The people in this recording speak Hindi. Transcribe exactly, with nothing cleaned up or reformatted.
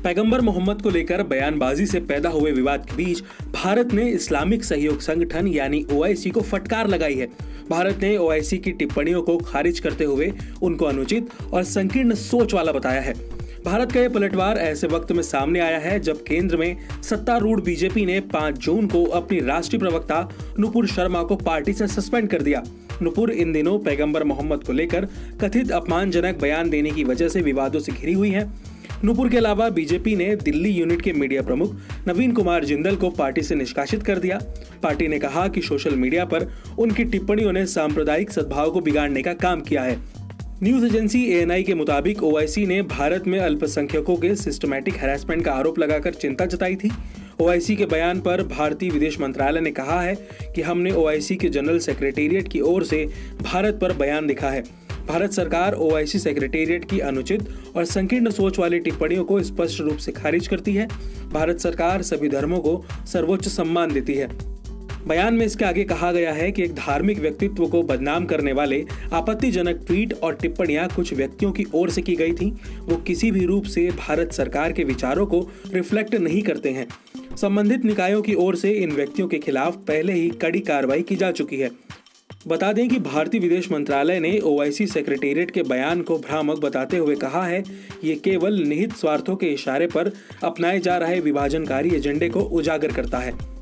पैगंबर मोहम्मद को लेकर बयानबाजी से पैदा हुए विवाद के बीच भारत ने इस्लामिक सहयोग संगठन यानी ओ आई सी को फटकार लगाई है। भारत ने ओ आई सी की टिप्पणियों को खारिज करते हुए उनको अनुचित और संकीर्ण सोच वाला बताया है। भारत का यह पलटवार ऐसे वक्त में सामने आया है जब केंद्र में सत्तारूढ़ बी जे पी ने पाँच जून को अपनी राष्ट्रीय प्रवक्ता नुपुर शर्मा को पार्टी से सस्पेंड कर दिया। नुपुर इन दिनों पैगंबर मोहम्मद को लेकर कथित अपमानजनक बयान देने की वजह से विवादों से घिरी हुई है। नुपुर के अलावा बी जे पी ने दिल्ली यूनिट के मीडिया प्रमुख नवीन कुमार जिंदल को पार्टी से निष्कासित कर दिया। पार्टी ने कहा कि सोशल मीडिया पर उनकी टिप्पणियों ने सांप्रदायिक सद्भाव को बिगाड़ने का काम किया है। News agency A N I के मुताबिक ओ आई सी ने भारत में अल्पसंख्यकों के सिस्टमैटिक हैरेसमेंट का आरोप लगाकर चिंता जताई थी। ओ आई सी के बयान पर भारतीय विदेश मंत्रालय ने कहा है कि हमने ओ आई सी के जनरल सेक्रेटेरिएट की ओर से भारत पर बयान लिखा है। भारत सरकार ओ आई सी सेक्रेटेरिएट की अनुचित और संकीर्ण सोच वाली टिप्पणियों को स्पष्ट रूप से खारिज करती है। भारत सरकार सभी धर्मों को सर्वोच्च सम्मान देती है। बयान में इसके आगे कहा गया है कि एक धार्मिक व्यक्तित्व को बदनाम करने वाले आपत्तिजनक ट्वीट और टिप्पणियां कुछ व्यक्तियों की ओर से की गई थी। वो किसी भी रूप से भारत सरकार के विचारों को रिफ्लेक्ट नहीं करते हैं। संबंधित निकायों की ओर से इन व्यक्तियों के खिलाफ पहले ही कड़ी कार्रवाई की जा चुकी है। बता दें कि भारतीय विदेश मंत्रालय ने ओ आई सी सेक्रेटेरिएट के बयान को भ्रामक बताते हुए कहा है ये केवल निहित स्वार्थों के इशारे पर अपनाए जा रहे विभाजनकारी एजेंडे को उजागर करता है।